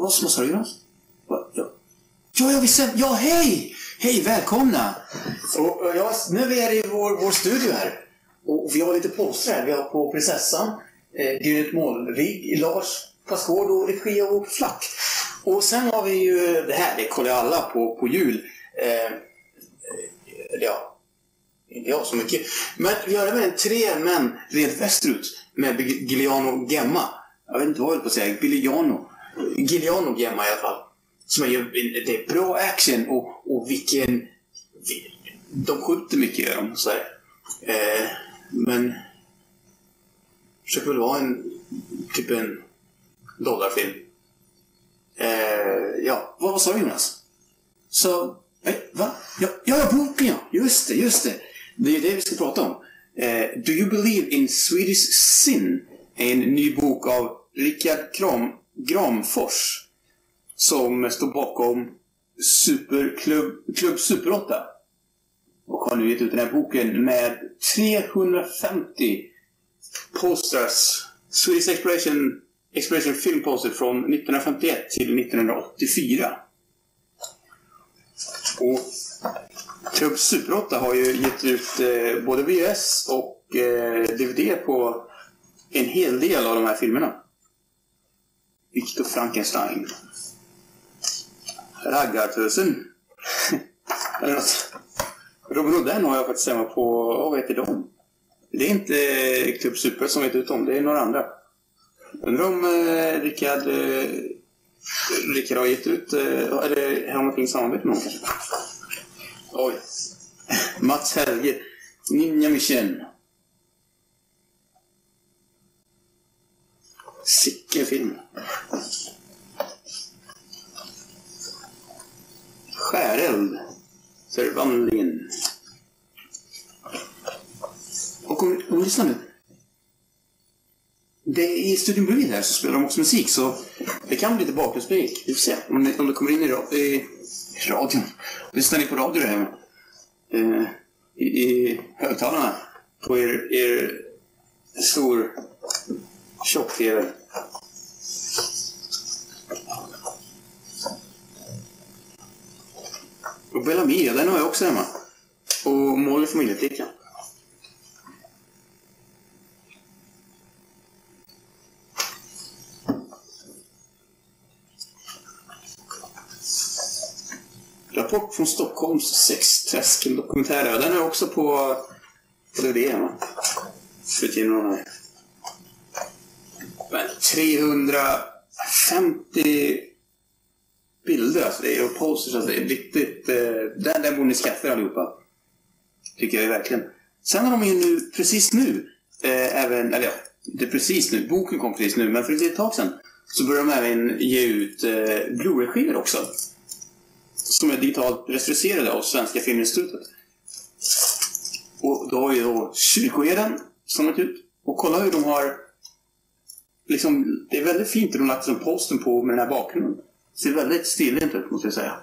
Vad sa du, Jonas? Ja, visst. Ja, hej! Hej, välkomna! Nu är vi i vår studio här. Och vi har lite poster här. Vi har på Prinsessan, Grynet Målvig, Lars Pasgård och regi och Flack. Och sen har vi ju det här, det kollar alla på jul. Ja, inte jag så mycket. Men vi har även 3 män red västerut med Giuliano Gemma. Jag vet inte vad jag vill på att säga. Giuliano Gemma i alla fall. Som det är bra action och de skjuter mycket gör de så här. Men försöker väl vara typ en dollarfilm. Ja, vad sa du, Jonas? Så, va? Ja, boken, ja. Just det. Det är det vi ska prata om. Do You Believe in Swedish Sin? En ny bok av Rickard Gramfors som står bakom Klubb Super 8 och har nu gett ut den här boken med 350 posters, Swedish Exploration Film Poster från 1951 till 1984. Och Klubb Super 8 har ju gett ut både VHS och DVD på en hel del av de här filmerna. Victor Frankenstein, Raggartösen eller något. Robin Hood, den har jag faktiskt hemma på, vad heter de? Det är inte Klubb Super som vet ut om, det är några andra. Undrar om Rickard har gett ut, eller har någonting samarbete med någon kanske. Oj. Mats Helge, Ninja Mission. Sicken film. Skäreld. Förvandlingen. Och om lyssna nu. Det är i studion bredvid här så spelar de också musik, så det kan bli lite bakgrundsmusik. Vi får se om det kommer in i radion. Lyssnar ni på radio där hemma? I högtalarna på er stor tjock-tv. Och Bella Mia, den har jag också hemma. Och Mål i familjeflickan. Rapport från Stockholms sexträskeldokumentärer. Den är också på DVD hemma. För tiden. Men 350 bilder, alltså det är posters, alltså det är riktigt, den borde ni skaffa allihopa, tycker jag verkligen. Sen har de ju nu, precis nu, även, eller ja, inte precis nu, boken kom precis nu, men för ett tag sedan så börjar de även ge ut Blu-ray-skivor också, som är digitalt restaurerade av Svenska Filminstitutet. Och då har ju då Kyrkoherden som har ut, och kolla hur de har liksom, det är väldigt fint att de lagt som posten på med den här bakgrunden. Det ser väldigt stiligt ut, måste jag säga.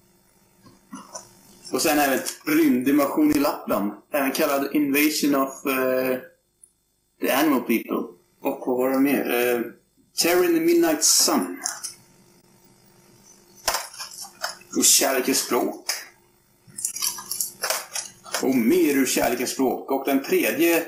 Och sen även Rymdinvasion i Lappland. Även kallad Invasion of the Animal People. Och vad var det mer? Terror in the Midnight Sun. Och Kärlekens språk. Och mer ur Kärlekens språk. Och den tredje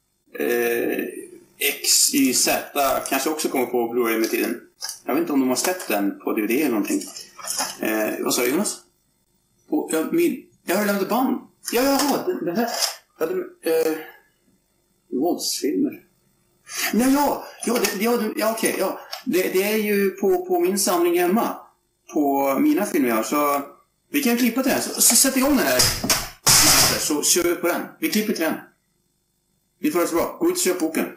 X, Y, Z kanske också kommer på Blu-ray med tiden. Jag vet inte om de har släppt den på DVD eller någonting. Vad sa du, Jonas? Och, jag har lämnat band. Ja, den här. Våldsfilmer. Okej. Det är ju på min samling hemma. På mina filmer jag har. Så vi kan klippa till den. Så sätt igång den här. Så kör vi på den. Vi klipper till den. Vi får det så bra. Gå ut och köp boken.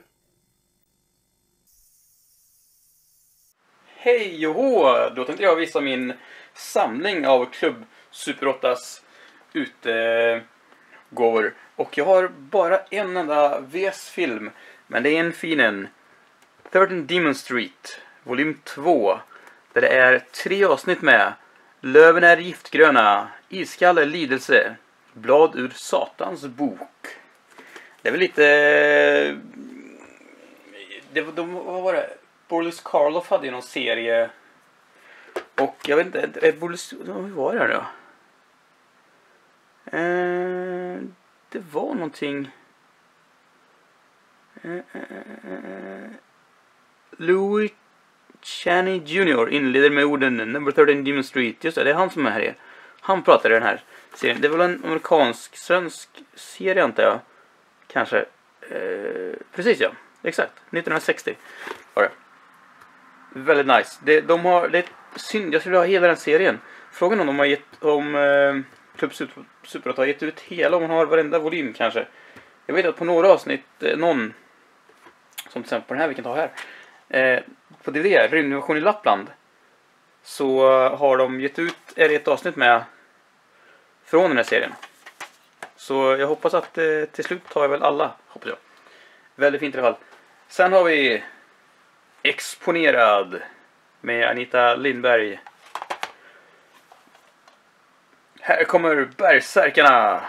Hej och hå! Då tänkte jag visa min samling av Klubb Super 8s utegåvor. Och jag har bara en enda VS-film. Men det är en fin en. 13 Demon Street, volym 2. Där det är 3 avsnitt med. Löven är giftgröna, Iskall är lidelse, Blad ur Satans bok. Det är väl lite... vad var det? Boris Karloff hade ju någon serie Och jag vet inte, hur var det här då? Det var någonting... Louis Chaney Jr. inleder med orden Number 13 Demon Street. Just det är han som är här. Han pratar i den här serien. Det var en amerikansk-svensk serie antar jag. Kanske. Precis ja, exakt. 1960 var det. Väldigt nice. Det är synd, jag skulle ha hela den serien. Frågan om Club Super har gett ut hela, om man har varenda volym kanske. Jag vet att på några avsnitt, någon som till exempel på den här vi kan ta här. På DVD, Rymdinvasion i Lappland, så har de gett ut ett avsnitt med från den här serien. Så jag hoppas att till slut tar jag väl alla, hoppas jag. Väldigt fint i alla fall. Sen har vi Exponerad med Anita Lindberg. Här kommer Berserkarna.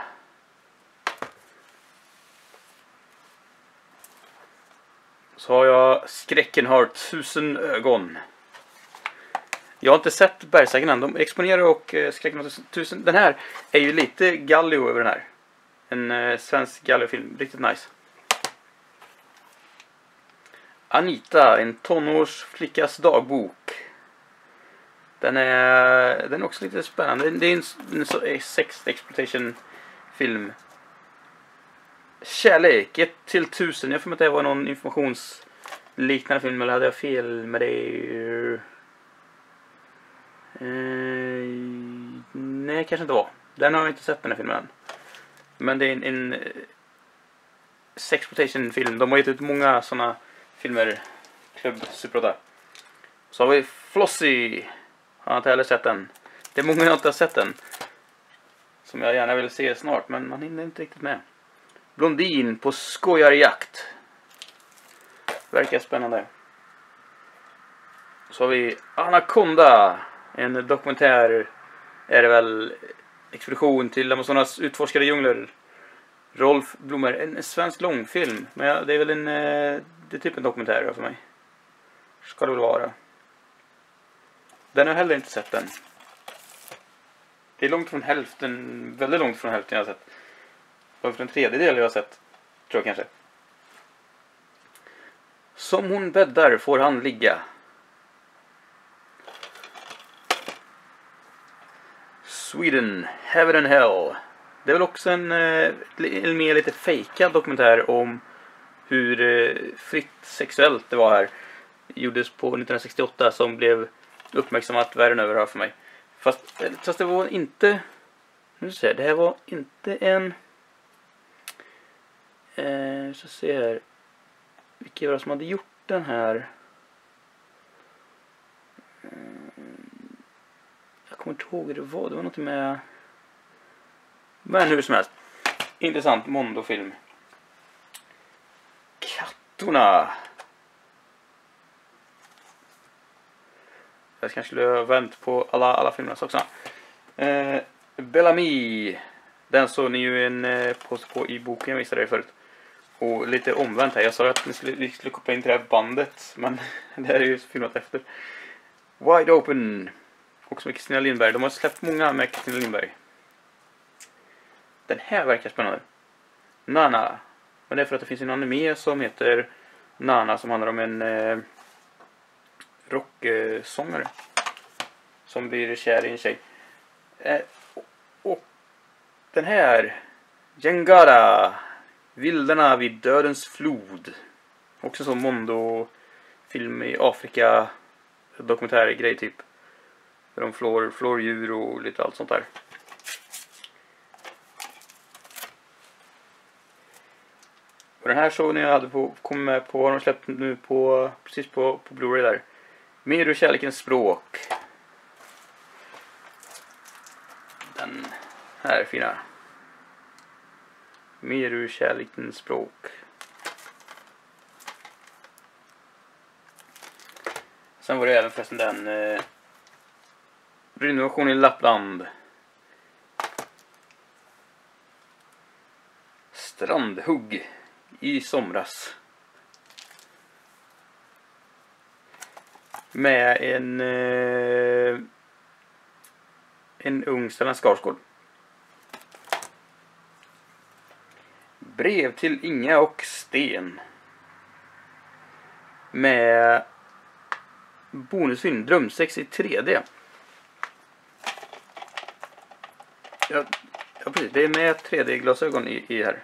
Så har jag Skräcken har 1000 ögon. Jag har inte sett Berserkarna än. De exponerar och Skräcken har 1000. Den här är ju lite Gallio över den här. En svensk Gallio-film. Riktigt nice. Anita, en tonårsflickas dagbok. Den är också lite spännande. Det är en sex exploitation film. Kärlek 1-1000. Jag får att det var någon informationsliknande film, eller hade jag fel med det? Nej, kanske inte var. Den har jag inte sett, den här filmen än. Men det är en sexploitation film. De har gett ut många sådana filmer. Club Super 8. Så har vi Flossie. Jag har inte heller sett den. Det är många jag inte har sett den, som jag gärna vill se snart, men man hinner inte riktigt med. Blondin på skojarjakt. Verkar spännande. Så har vi Anaconda. En dokumentär är det väl. Expedition till Amazonas utforskade djungler. Rolf Blommer. En svensk långfilm. Men det är väl det är typ en dokumentär för mig. Ska det väl vara. Den har jag heller inte sett än. Det är långt från hälften. Väldigt långt från hälften jag har sett. Långt från en tredjedel jag har sett. Tror jag kanske. Som hon bäddar får han ligga. Sweden, Heaven and Hell. Det är väl också en mer lite fejkad dokumentär om hur fritt sexuellt det var här. Gjordes på 1968 som blev uppmärksammat världen över här för mig. Fast det var inte... Nu ser jag, det här var inte en... så ser jag här. Vilka var det som hade gjort den här? Jag kommer inte ihåg hur det var. Det var något med... Men hur som helst. Intressant Mondo-film. Kattorna. Jag kanske skulle ha vänt på alla filmerna också. Bellamy. Den såg ni ju en post på i boken jag visade er förut. Och lite omvänt här. Jag sa att vi skulle koppla in till det här bandet. Men det här är ju filmat efter. Wide Open. Också med Kristina Lindberg. De har släppt många med Kristina Lindberg. Den här verkar spännande. Nana. Men det är för att det finns en anime som heter Nana. Som handlar om en rocksångare. Som blir kär i en tjej. Och den här. Jangara. Vildarna vid dödens flod. Också som Mondo-film i Afrika. Dokumentärgrej typ. Där de flår djur och lite allt sånt där. Och den här såg ni jag hade kommit med på. Har de släppt nu precis på Blu-ray där. Mer ur kärlekens språk. Den här fina. Mer ur kärlekens språk. Sen var det även förresten den Rymdinvasion i Lappland. Strandhugg i somras. Med en en ung Stellan Skarsgård. Brev till Inga och Sten. Med bonusfilm Drömsex i 3D. Ja, precis. Det är med 3D-glasögon i här.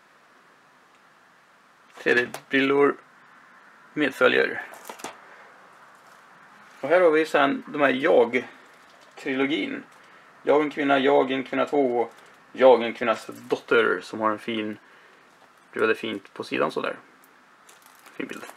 3D-brillor medföljer. Och här har vi sen de här jag-trilogin. Jag en kvinna 2. Jag en kvinnas dotter som har en fin, det är väldigt fint på sidan så där. Fin bild.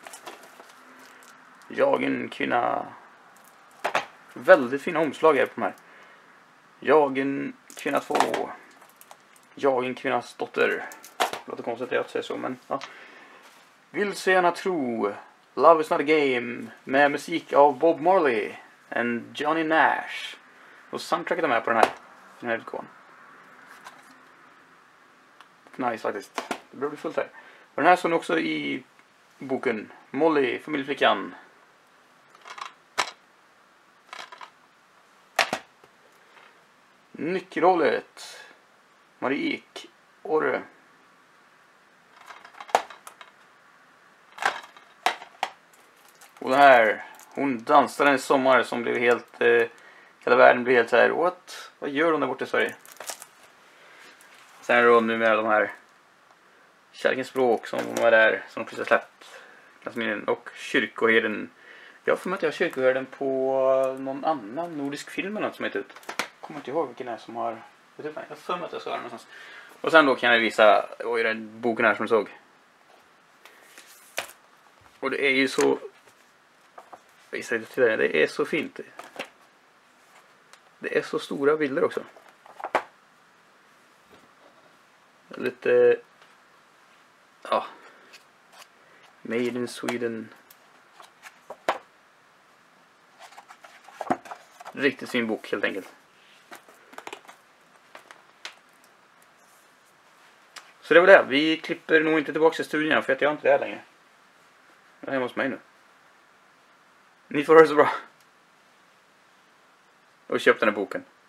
Jag en kvinna. Väldigt fina omslag här på de här. Jag en kvinna 2. Jag en kvinnas dotter. Låter konstigt att säga så, men ja. Vill så gärna tro. Love is not a game. Med musik av Bob Marley and Johnny Nash. Och soundtracket är med på den här utgåvan. Nice faktiskt. Det börjar bli fullt här. Och den här står också i boken. Molly, familjeflickan. Nyckelhålet. Marie Ek. Orre. Och det här. Hon dansade en sommar som blev helt... hela världen blev helt så här. What? Vad gör hon där borta i Sverige? Sen är det då numera de här Kärlekens språk som var där, som de precis har släppt. Och Kyrkoherden. Jag får möta Kyrkoherden på någon annan nordisk film eller något som heter ut. Jag kommer inte ihåg vilken det är som har... Jag får möta jag ska någonstans. Och sen då kan jag visa den boken här som du såg. Och det är ju så... Visar det till det är så fint. Det är så stora bilder också. Lite... Ja. Made in Sweden. Riktigt fin bok helt enkelt. Så det var det. Vi klipper nog inte tillbaka till studion för att jag inte är där längre. Jag är hemma hos mig nu. Ni får höra så bra. Och köp den här boken.